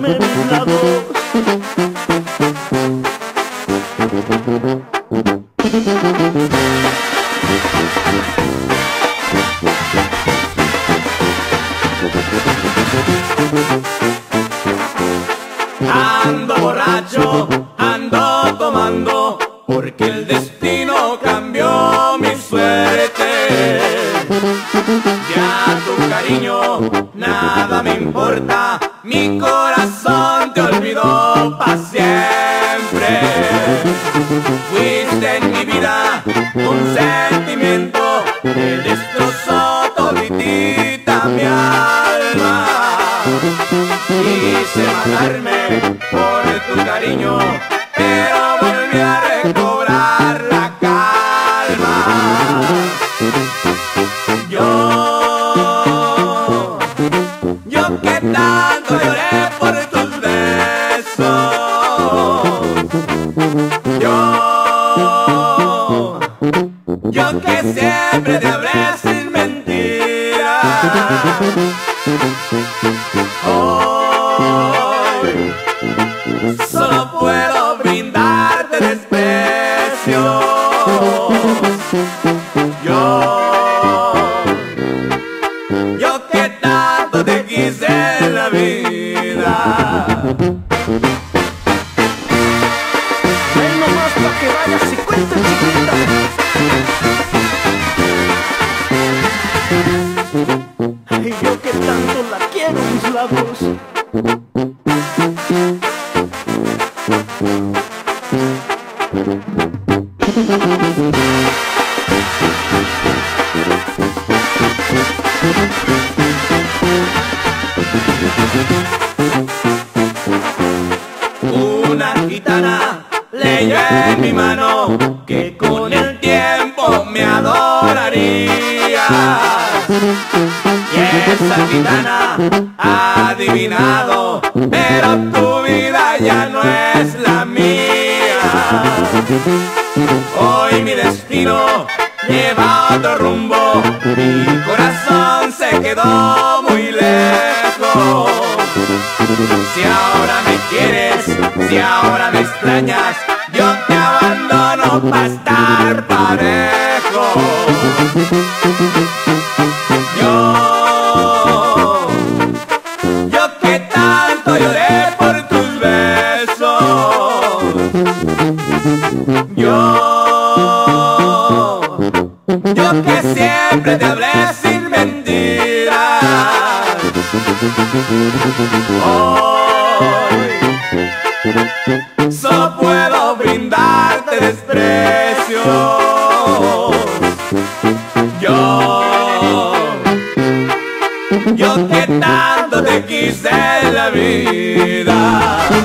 prestándome mis lados. Ando borracho, ando tomando, porque el destino cambió mi suerte. Ya tu cariño nada me importa, mi corazón te olvidó pa' siempre. Fuiste en mi vida un sentimiento que destrozó toditita mi alma. Quise matarme por tu cariño, pero volví a recobrar la calma. Yo que tanto lloré por tus besos, yo que siempre te hablé sin mentiras. Hoy solo puedo brindarte desprecios. Yo que tanto te quise en la vida. Ven nomás pa' que vayas y cuentes, chiquita. Ay, yo que tanto la quiero, mis labios. Una gitana leyó en mi mano que con el tiempo me adoraría. Y esa gitana ha adivinado, pero tu vida ya no es la mía. Hoy mi destino lleva otro rumbo, mi corazón se quedó muy lejos. Si ahora me quieres, si ahora me extrañas, yo te abandono pa' estar parejo. Yo que tanto lloré por tus besos, yo que siempre te hablé sin mentiras. Hoy solo puedo brindarte desprecios. Yo que tanto te quise en la vida.